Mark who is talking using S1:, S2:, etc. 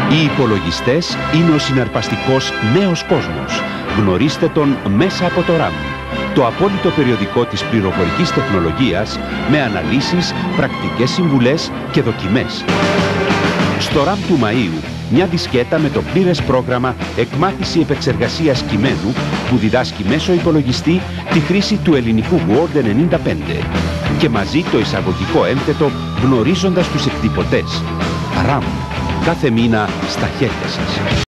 S1: Οι υπολογιστές είναι ο συναρπαστικός νέος κόσμος. Γνωρίστε τον μέσα από το RAM. Το απόλυτο περιοδικό της πληροφορικής τεχνολογίας με αναλύσεις, πρακτικές συμβουλές και δοκιμές. Στο RAM του Μαΐου, μια δισκέτα με το πλήρες πρόγραμμα εκμάθηση επεξεργασίας κειμένου που διδάσκει μέσω υπολογιστή τη χρήση του ελληνικού Word 95 και μαζί το εισαγωγικό ένθετο γνωρίζοντας τους εκτυπωτές. RAM. Κάθε μήνα στα χέρια σας.